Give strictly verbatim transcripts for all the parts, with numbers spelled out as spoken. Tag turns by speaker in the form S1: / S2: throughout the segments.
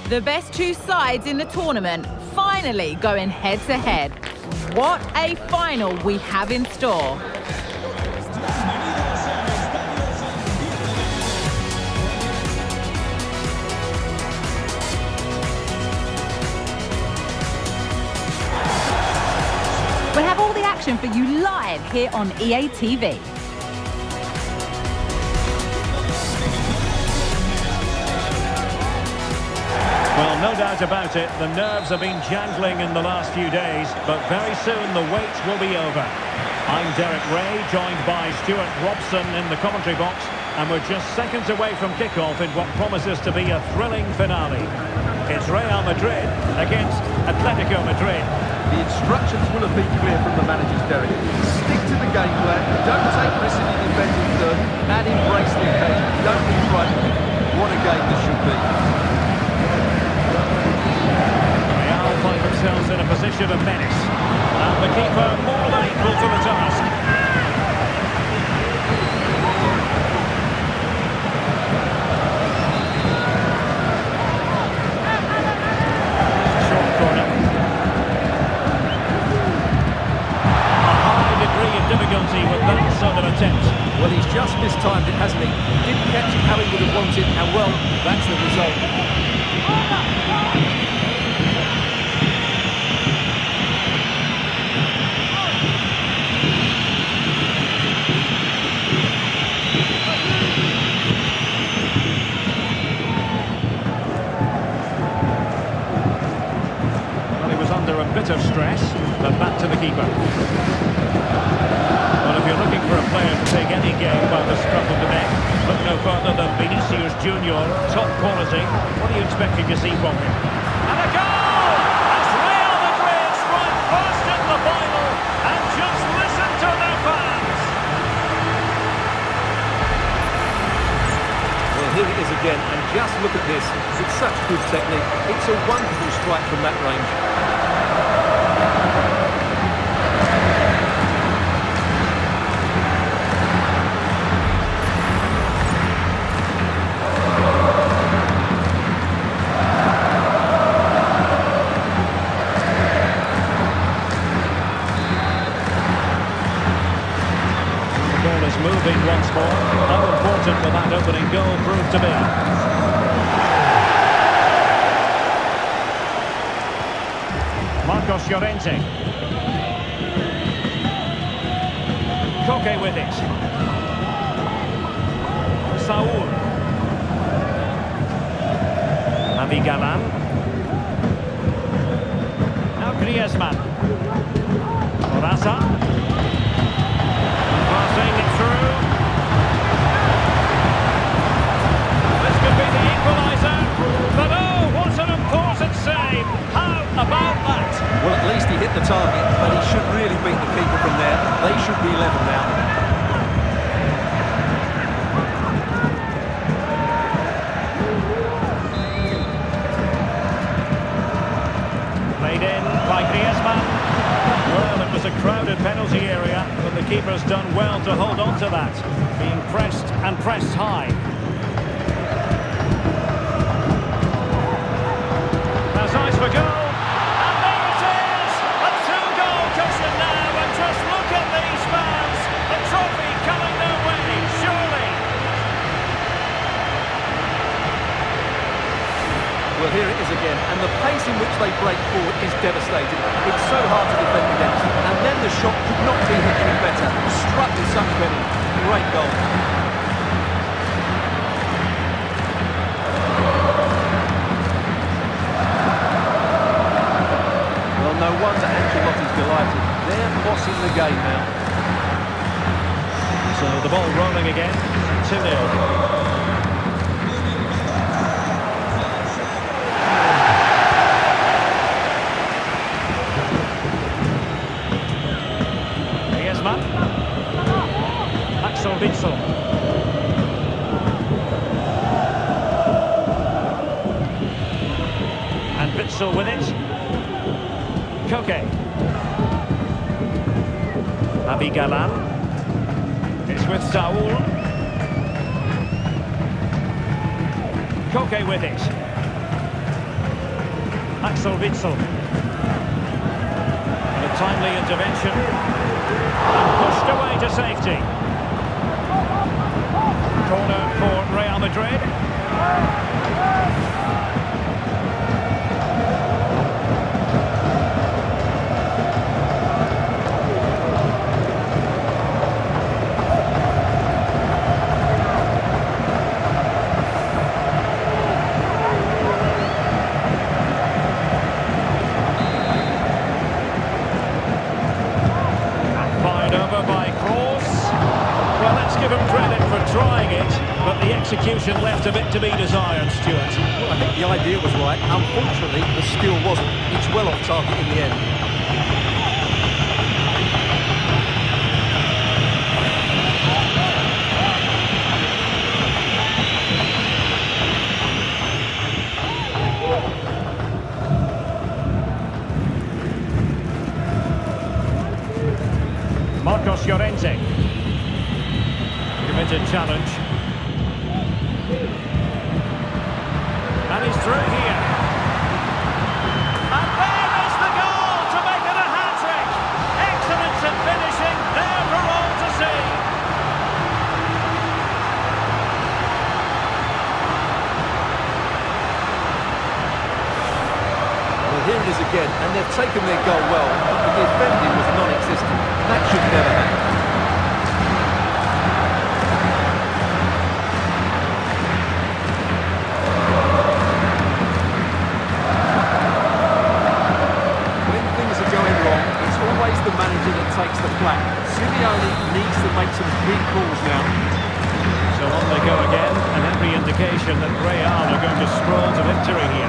S1: The best two sides in the tournament finally going head-to-head. What a final we have in store. We'll have all the action for you live here on E A T V.
S2: Well, no doubt about it, the nerves have been jangling in the last few days, but very soon the wait will be over. I'm Derek Ray, joined by Stuart Robson in the commentary box, and we're just seconds away from kickoff in what promises to be a thrilling finale. It's Real Madrid against Atletico Madrid.
S3: The instructions will have been clear from the managers, Derek. Stick to the game plan, don't take risks in the defending third, and embrace the occasion. Don't be frightened. What a game this should be.
S2: Find themselves in a position of menace, and the keeper more than equal to the task. Short corner. A high degree of difficulty with that sort of attempt.
S3: Well, he's just mistimed it, hasn't he? Didn't catch it how he would have wanted, and well, that's the result.
S2: Under a bit of stress, but back to the keeper. Well, if you're looking for a player to take any game by the scruff of the neck, look no further than Vinicius Junior, top quality. What are you expecting to see from him? And a goal! As Real Madrid strike first in the final, and just listen to their fans!
S3: Well, here it is again, and just look at this. It's such good technique. It's a wonderful strike from that range.
S2: Moving once more. How important will that opening goal prove to be? Marcos Llorente. Koke with it. Saúl. Navi Galan. Now Griezmann. Morasa. Passing it through. This could be the equaliser. But oh, what an important save. How about that?
S3: Well, at least he hit the target, but he should really beat the keeper from there. They should be level now.
S2: Played in by Griezmann. Well, it was a crowded penalty area, but the keeper's done well to hold on to that, being pressed and pressed high. There's eyes for goal, and there it is! A two-goal cushion now, and just look at these fans! The trophy coming their way, surely!
S3: Well, here it is again, and the pace in which they break forward is devastating. It's so hard to defend against, and then the shot could not be hit any better. Struck with such venom. Great goal. Well, no wonder Ancelotti's delighted. They're bossing the game now.
S2: So the ball rolling again, two nil. Witsel. And Witsel with it. Koke. Navi Galan. It's with Saúl. Koke with it. Axel Witsel. And a timely intervention. And pushed away to safety. Corner for Real Madrid. Trying it, but the execution left a bit to be desired, Stuart.
S3: Well, I think the idea was right. Unfortunately, the skill wasn't. It's well off target in the end.
S2: Marcos Llorente. Committed challenge. And he's through here. And there is the goal to make it a hat-trick. Excellence in finishing, there for all to see.
S3: Well, here it is again, and they've taken their goal well, but the defending was non-existent. That should never happen. The manager that takes the flak. Simeone needs to make some big calls now.
S2: So on they go again, and every indication that Real are going to stroll to victory here.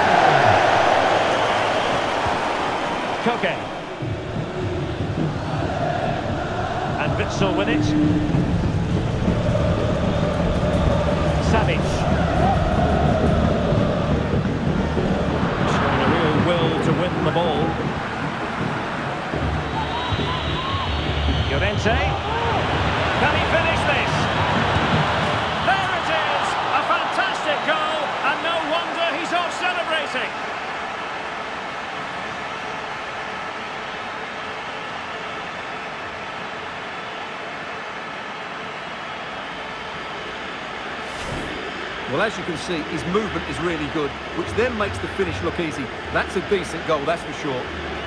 S2: Koke. And Witsel with it. Savic. Showing a real will to win the ball. Llorente, can he finish this? There it is, a fantastic goal, and no wonder he's off celebrating.
S3: Well, as you can see, his movement is really good, which then makes the finish look easy. That's a decent goal, that's for sure.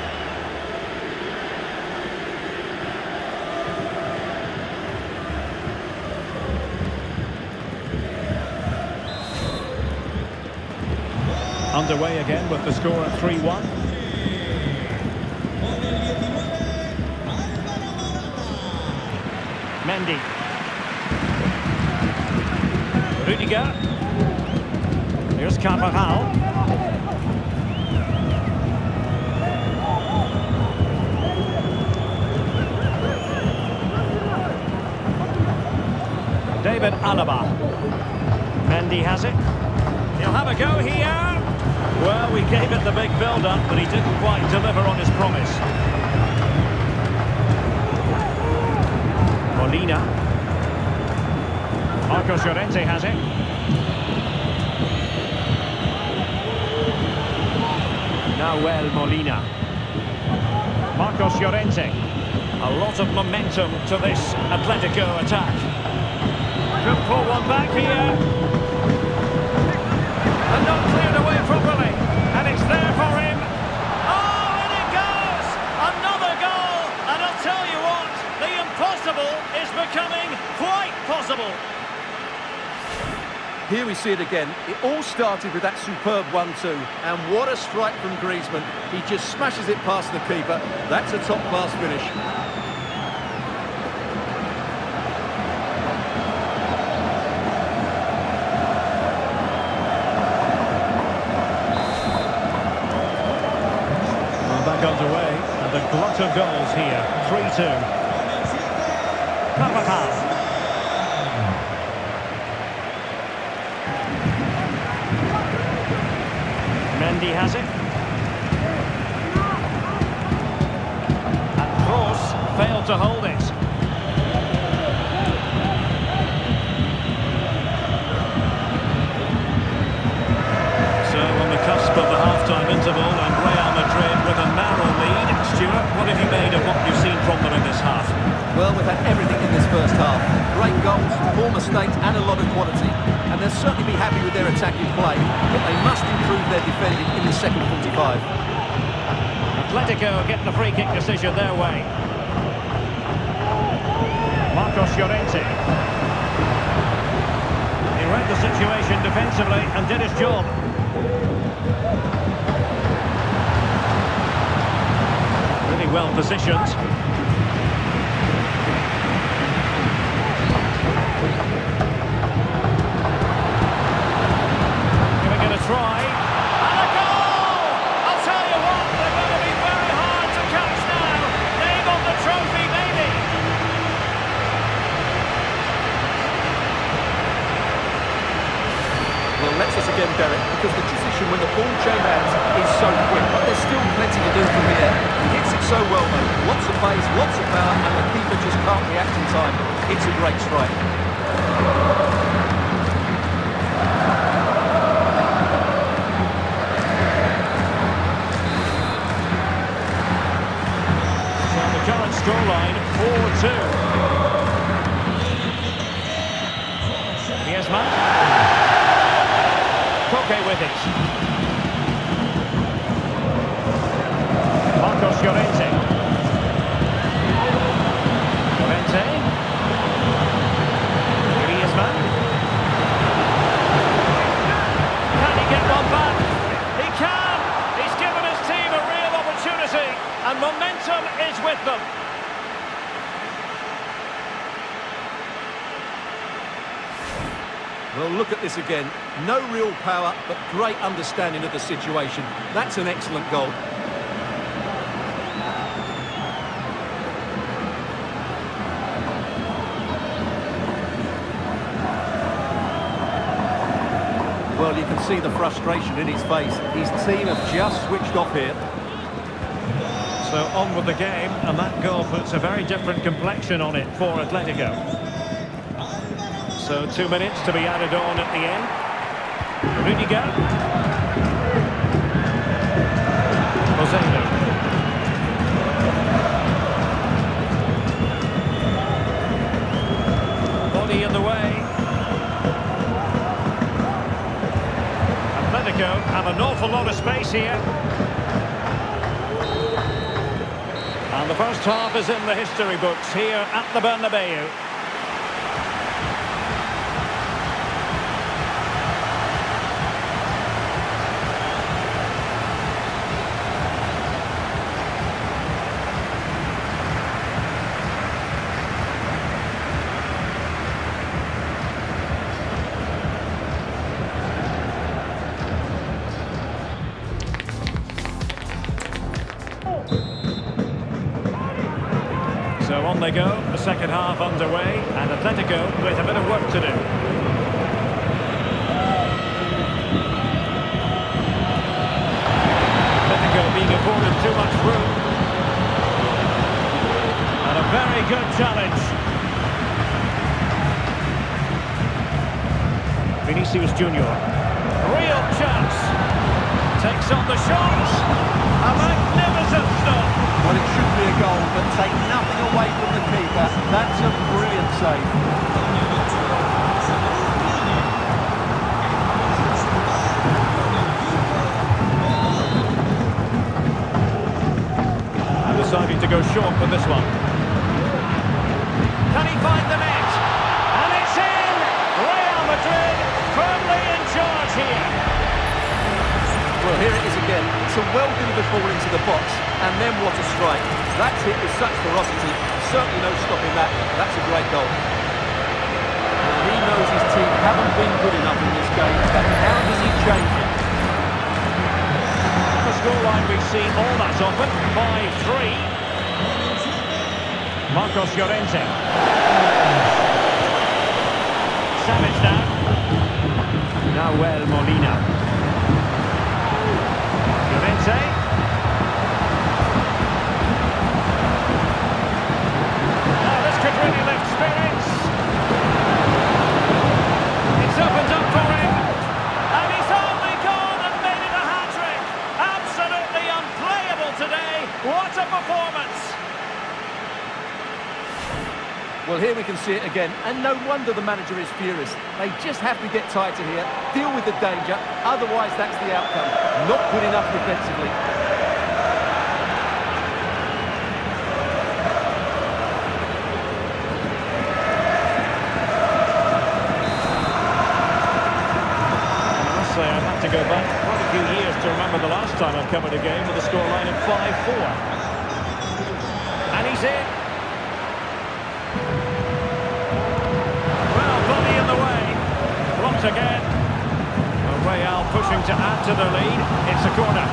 S2: Underway again with the score at three one. Mendy. Rudiger. Here's Carvajal. David Alaba. Mendy has it. He'll have a go here. Well, we gave it the big build-up, but he didn't quite deliver on his promise. Molina. Marcos Llorente has it. Nahuel Molina. Marcos Llorente. A lot of momentum to this Atletico attack. Could pull one back here. And not cleared away properly, and it's there for him. Oh, and it goes! Another goal, and I'll tell you what, the impossible is becoming quite possible.
S3: Here we see it again. It all started with that superb one two, and what a strike from Griezmann. He just smashes it past the keeper. That's a top-class finish.
S2: Underway, and a glut of goals here. three two. Carvajal. Mendy has it. And Kroos failed to hold it. So on the cusp of the half half-time interval and Real Madrid with a narrow lead. Stuart, what have you made of what you've seen from them in this half?
S3: Well, we've had everything in this first half. Great goals, more mistakes and a lot of quality. And they'll certainly be happy with their attacking play, but they must improve their defending in the second forty-five.
S2: Atletico getting a free kick decision their way. Marcos Llorente. He read the situation defensively and did his job. Really well positioned. Giving it a try. And a goal! I'll tell you what, they're going to be very hard to catch now. They got the trophy, maybe.
S3: Well, let's us again, Derek, because the transition when the ball change hands is so quick, but there's still plenty to do from here. He hits it so well, though. Lots of pace, lots of power, and the keeper just can't react in time. It's a great strike.
S2: So the current scoreline, four two. Griezmann. Koke with it. Marcos Llorente. Llorente. Griezmann. Can he get one back? He can! He's given his team a real opportunity, and momentum is with them.
S3: Well, look at this again. No real power, but great understanding of the situation. That's an excellent goal. Well, you can see the frustration in his face. His team have just switched off here.
S2: So on with the game, and that goal puts a very different complexion on it for Atletico. So two minutes to be added on at the end. Rudiger. Rosendo. Body in the way. Atletico have an awful lot of space here. And the first half is in the history books here at the Bernabeu. So on they go, the second half underway, and Atletico with a bit of work to do. Atletico being afforded too much room. And a very good challenge. Vinicius Junior Real chance. Takes on the shot. A magnificent stop.
S3: Well, it should be a goal, but take nothing away from the keeper. That's a brilliant save.
S2: And deciding to go short with this one. Can he find the net? And it's in! Real Madrid firmly in charge here.
S3: Well, here it is again. It's a well-delivered ball into the box, and then what a strike. That's hit with such ferocity. Certainly no stopping that. That's a great goal. Well, he knows his team haven't been good enough in this game, but how does he change it?
S2: The scoreline we've seen all that often, five three. Marcos Llorente. Savage now. Nahuel Molina. Llorente. Now this could really lift spirits. It's opened up for him. And he's only gone and made it a hat-trick. A
S3: Well, here we can see it again, and no wonder the manager is furious. They just have to get tighter here, deal with the danger, otherwise that's the outcome. Not good enough defensively.
S2: I must say, I've had to go back quite a few years to remember the last time I've covered a game with a scoreline of five four. And he's in. Again. Well, Real pushing to add to the lead. It's a corner.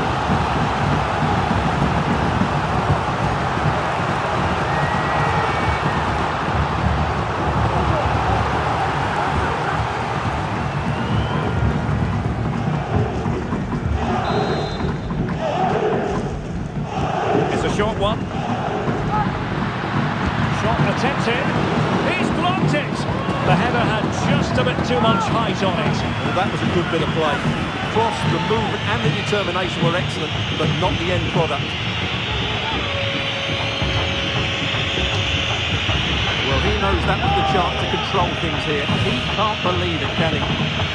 S2: It's a short one. Shot attempted. He's blocked it. The header had just a bit too much height on it.
S3: Well, that was a good bit of play. Cross, the movement and the determination were excellent, but not the end product. Well, he knows that was the chance to control things here. He can't believe it, can he?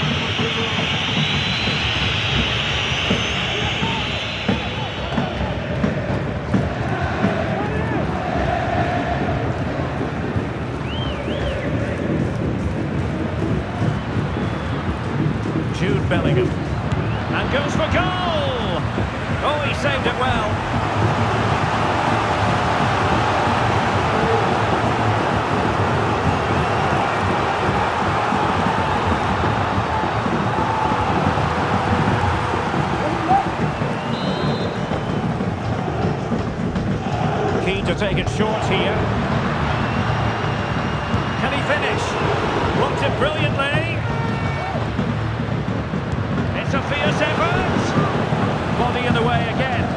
S2: Bellingham, and goes for goal! Oh, he saved it well. Keen to take it short here. Can he finish? Blocked it brilliantly. It's a fierce effort. Body in the way again.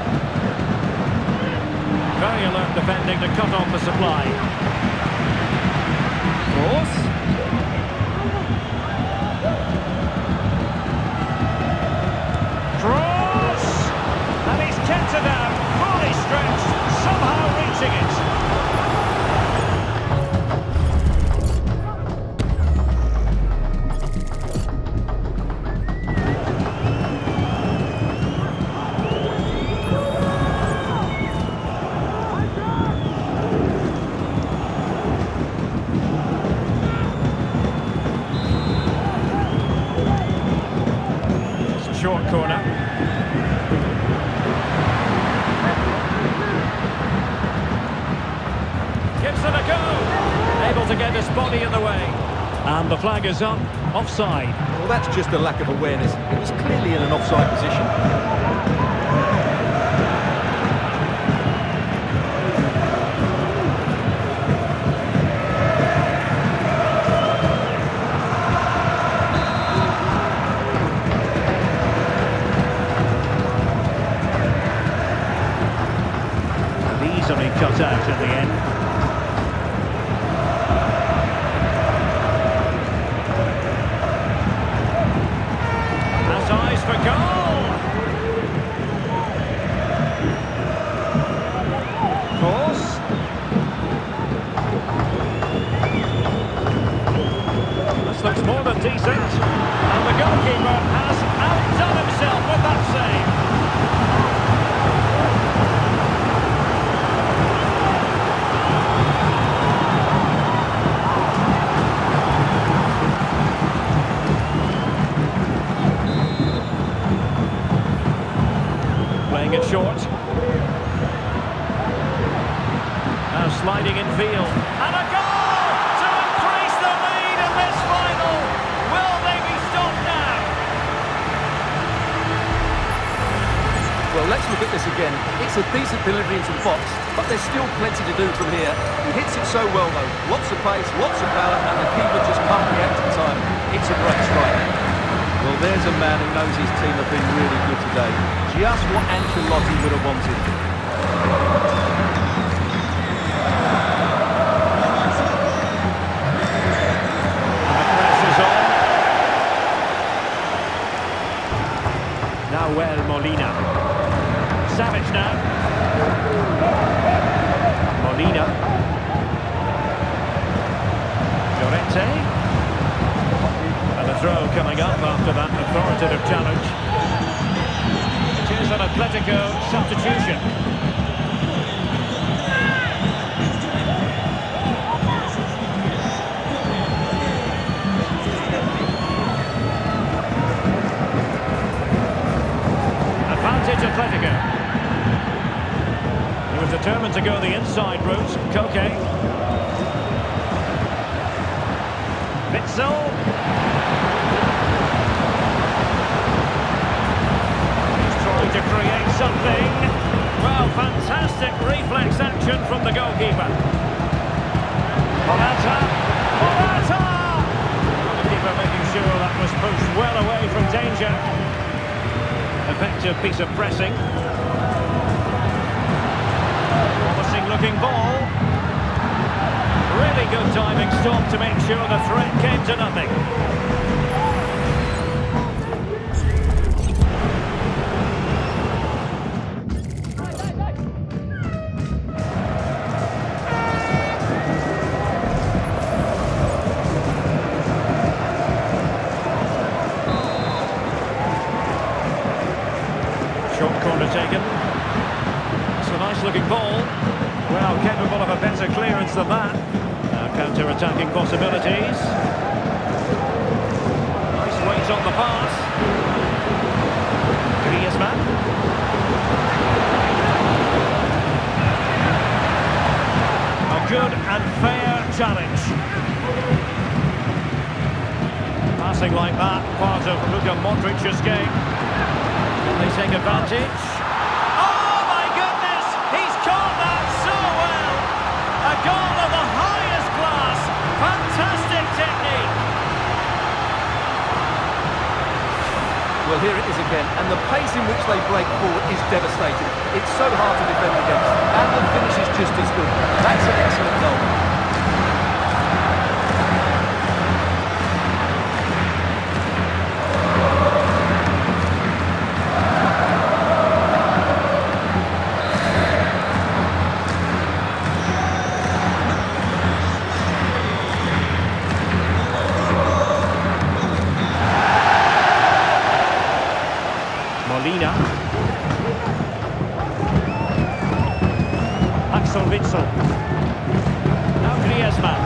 S2: Very alert defending to cut off the supply. Cross. Cross! And he's kept it out. Fully stretched. Somehow reaching it. Short corner. Gives it a go. Able to get his body in the way. And the flag is up. Offside.
S3: Well, that's just a lack of awareness. It was clearly in an offside position.
S2: Cut out at the end. Has eyes for goal. Course. This looks more than decent. And the goalkeeper has outdone himself with that save. It short. Now sliding in field. And a goal to increase the lead in this final. Will they be stopped now?
S3: Well, let's look at this again. It's a decent delivery into the box, but there's still plenty to do from here. He hits it so well, though. Lots of pace, lots of power, and the keeper just can't react in time. It's a great strike. Well, there's a man who knows his team have been really good today. Just what Ancelotti would have wanted.
S2: And the press is on. Now well, Molina. Savage now. Molina. Llorente. And a throw coming up after that authoritative challenge. It is an Atletico substitution. Atletico. He was determined to go the inside route. Koke. Witsel. He's trying to create something. Well, fantastic reflex action from the goalkeeper. Morata. Morata! The keeper making sure that was pushed well away from danger. Effective piece of pressing. Promising looking ball. Really good timing stop to make sure the threat came to nothing. Short corner taken. It's a nice looking ball. Well, capable of a better clearance than that. Now counter-attacking possibilities. Nice weight on the pass. Griezmann. A good and fair challenge. Passing like that, part of Luka Modric's game. They take advantage. Oh my goodness! He's caught that so well! A goal of the highest class! Fantastic technique!
S3: Well, here it is again, and the pace in which they break forward is devastating. It's so hard to defend against, and the finish is just as good. That's an excellent goal.
S2: Molina. Axel Witsel. Now Griezmann.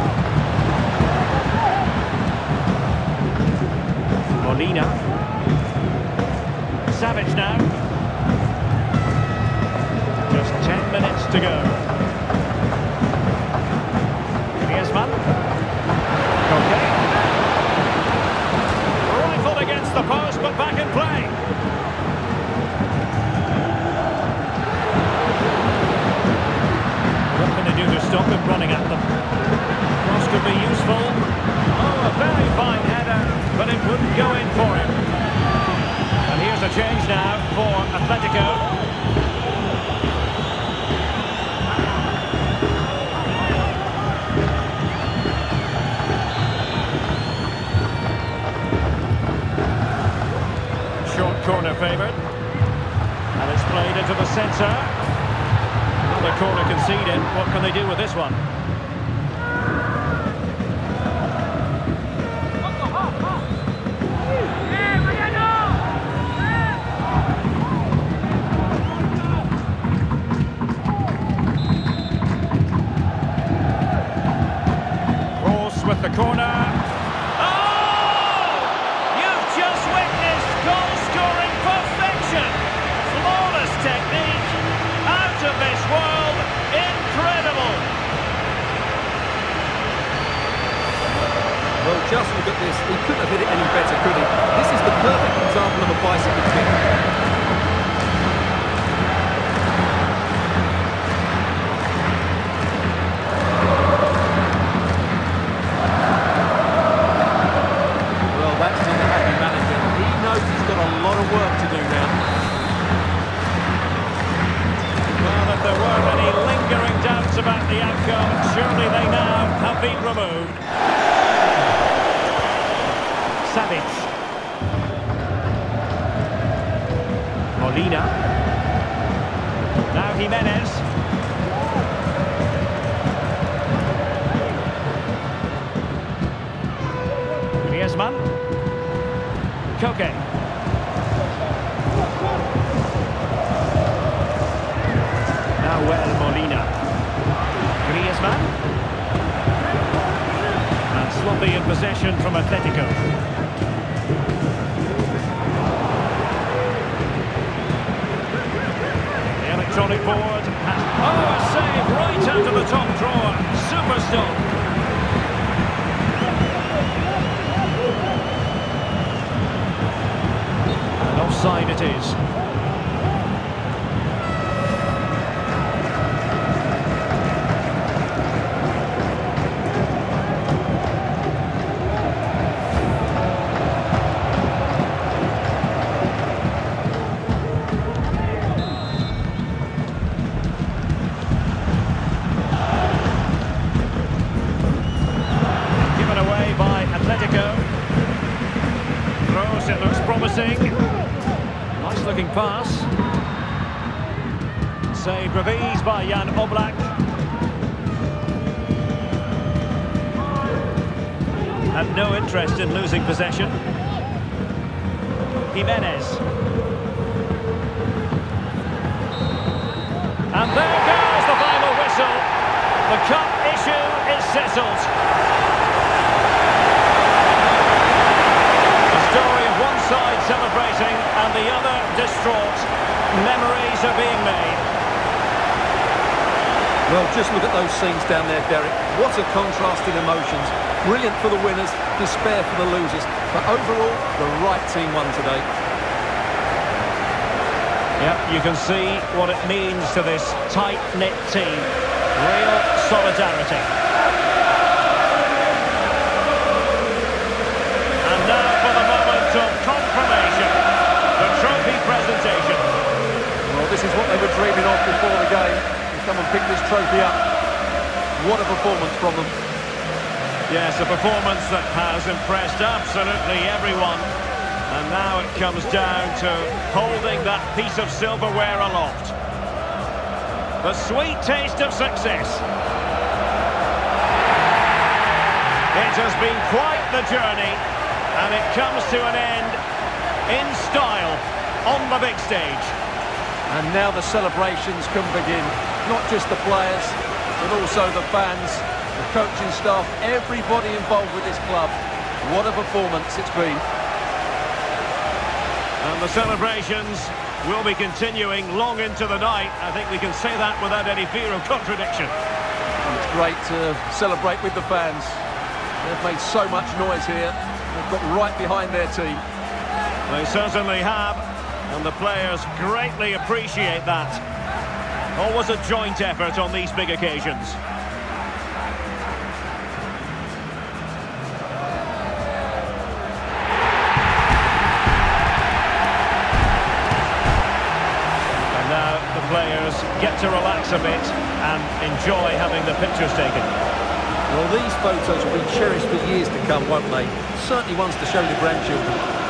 S2: Molina. Savage now. Just ten minutes to go. Griezmann. Okay. Rifled against the post, but back in play. Do to stop him running at them. Cross could be useful. Oh, a very fine header, but it wouldn't go in for him. And here's a change now for Atletico. Short corner favoured. And it's played into the centre. The corner conceded. What can they do with this one? Cross with the corner. Oh! You've just witnessed goal-scoring perfection. Flawless technique. Out of this world. Incredible!
S3: Well, just look at this. He couldn't have hit it any better, could he? This is the perfect example of a bicycle kick. Well, that's not a happy manager. He knows he's got a lot of work to do now.
S2: Well, if there were any lingering doubts about the outcome, surely they now have been removed. Savage. Molina. Now Jimenez. Griezmann. Koke. Nahuel Molina. Griezmann. And sloppy in possession from Atletico. The electronic board has... Oh, a save right out of the top drawer. Super stop. And offside it is. It looks promising. Nice looking pass. Saved with ease by Jan Oblak. Had no interest in losing possession. Jimenez. And there goes the final whistle. The cup issue is settled. Side celebrating and the other distraught. Memories are being made.
S3: Well, just look at those scenes down there, Derek. What a contrast in emotions. Brilliant for the winners, despair for the losers. But overall, the right team won today.
S2: Yep, you can see what it means to this tight-knit team. Real solidarity. And now for the moment of confirmation, the trophy presentation.
S3: Well, this is what they were dreaming of before the game. To come and pick this trophy up. What a performance from them.
S2: Yes, a performance that has impressed absolutely everyone. And now it comes down to holding that piece of silverware aloft. The sweet taste of success. It has been quite the journey. And it comes to an end in style on the big stage.
S3: And now the celebrations can begin. Not just the players, but also the fans, the coaching staff, everybody involved with this club. What a performance it's been.
S2: And the celebrations will be continuing long into the night. I think we can say that without any fear of contradiction.
S3: It's great to celebrate with the fans. They've made so much noise here. They've got right behind their team.
S2: They certainly have, and the players greatly appreciate that. Always a joint effort on these big occasions. And now the players get to relax a bit and enjoy having the pictures taken.
S3: Well, these photos will be cherished for years to come, won't they? Certainly ones to show the grandchildren.